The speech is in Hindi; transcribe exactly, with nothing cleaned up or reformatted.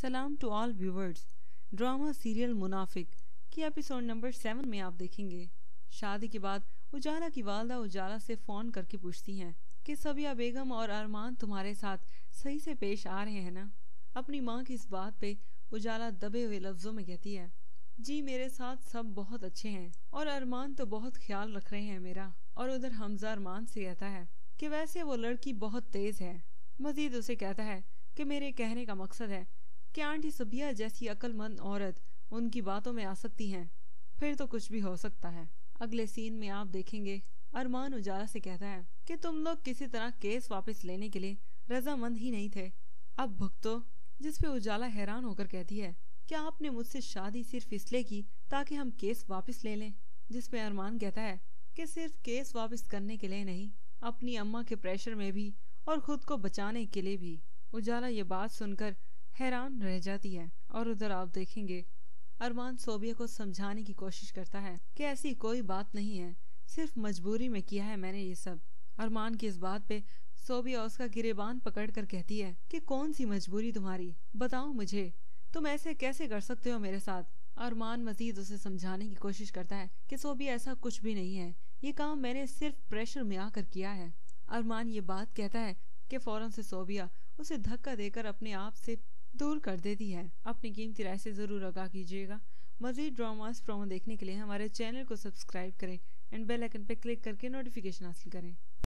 सलाम to all viewers. Drama serial Munafiq की एपिसोड नंबर सेवन में आप देखेंगे शादी के बाद उजाला की वालदा उजाला से फोन करके पूछती हैं कि सबिया बेगम और अरमान तुम्हारे साथ सही से पेश आ रहे हैं ना। अपनी माँ की इस बात पे उजाला दबे हुए लफ्जों में कहती है, जी मेरे साथ सब बहुत अच्छे हैं और अरमान तो बहुत ख्याल रख रहे हैं मेरा। और उधर हमजा अरमान से कहता है कि वैसे वो लड़की बहुत तेज है। मजीद उसे कहता है कि मेरे कहने का मकसद है कि आंटी सबिया जैसी अक्लमंद औरत उनकी बातों में आ सकती हैं, फिर तो कुछ भी हो सकता है। अगले सीन में आप देखेंगे अरमान उजाला से कहता है कि तुम लोग किसी तरह केस वापस लेने के लिए रजामंद ही नहीं थे, अब भुगतो। जिस पे उजाला हैरान होकर कहती है कि आपने मुझसे शादी सिर्फ इसलिए की ताकि हम केस वापस ले लें। जिस पे अरमान कहता है कि सिर्फ केस वापस करने के लिए नहीं, अपनी अम्मा के प्रेशर में भी और खुद को बचाने के लिए भी। उजाला ये बात सुनकर हैरान रह जाती है। और उधर आप देखेंगे अरमान सोबिया को समझाने की कोशिश करता है कि ऐसी कोई बात नहीं है, सिर्फ मजबूरी में किया है मैंने ये सब। अरमान की इस बात पे सोबिया उसका गिरेबान पकड़कर कहती है कि कौन सी मजबूरी तुम्हारी, बताओ मुझे, तुम ऐसे कैसे कर सकते हो मेरे साथ। अरमान मजीद उसे समझाने की कोशिश करता है कि सोबिया ऐसा कुछ भी नहीं है, ये काम मैंने सिर्फ प्रेशर में आकर किया है। अरमान ये बात कहता है कि फौरन से सोबिया उसे धक्का देकर अपने आप से दूर कर देती है। अपनी कीमती राय से जरूर आगाह कीजिएगा। मजीद ड्रामास प्रोमो देखने के लिए हमारे चैनल को सब्सक्राइब करें एंड बेल आइकन पर क्लिक करके नोटिफिकेशन हासिल करें।